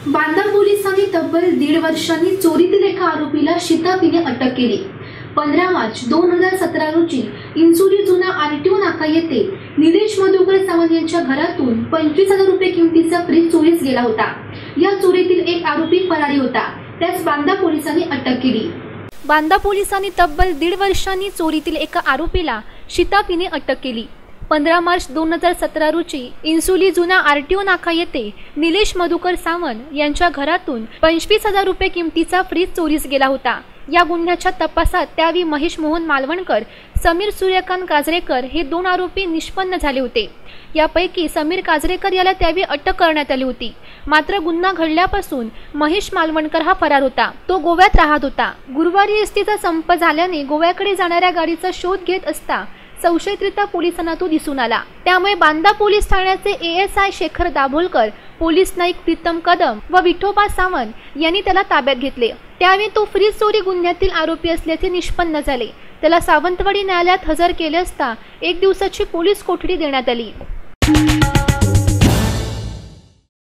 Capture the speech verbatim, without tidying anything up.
बांदा पोलिसांनी तब्बल दीड वर्षांनी चोरीतील एका आरोपीला शिताफीने अटक केली। पंधरा मार्च दोन हजार सतरा रोजी इंसुली जुना आरटीओ नाका येथे निलेश मधुकर सावंत यांच्या घरातून पंचवीस हजार रुपये किमतीचा फ्रीज चोरीस गेला होता। या चोरीतील एक आरोपी फरारी होता, त्यास बांदा पोलिसांनी अटक केली। बांदा पोलिसांनी तब्बल दीड वर्षांनी चोरीतील एका आरोपीला शिताफीने अटक केली। पंधरा मार्च दोन हजार सतरा रोजी इंसुली जुना आरटीओ नाका येथे निलेश मधुकर सावंत यांच्या घरातून पंचवीस हजार रुपये किमतीचा फ्रीज चोरीस गेला होता। या गुन्ह्याच्या तपासात त्यावेळी महेश मोहन मालवणकर, समीर सूर्यकांत काजरेकर हे दोन आरोपी निष्पन्न झाले होते। यापैकी समीर काजरेकर याला त्यावेळी अटक करण्यात आली होती। मात्र गुन्हा घडल्यापासून महेश मालवणकर हा फरार होता। तो गोव्यात राहत होता। गुरुवारी एसटीचा संप झाल्याने गोव्याकडे जाणाऱ्या गाडीचा शोध घेत असता संशयितरित्या पोलिसांना तो दिसून आला। त्यामुळे बांदा पोलीस ठाण्याचे एएसआय शेखर दाभोलकर, पोलीस नाईक प्रीतम कदम व विठोबा सावंत यांनी त्याला ताब्यात घेतले। त्यावेळी तो फ्रीज चोरी गुन्ह्यातील आरोपी असल्याचे निष्पन्न झाले। त्याला सावंतवाडी न्यायालयात हजर केले असता एक दिवसाची पोलीस कोठडी देण्यात आली।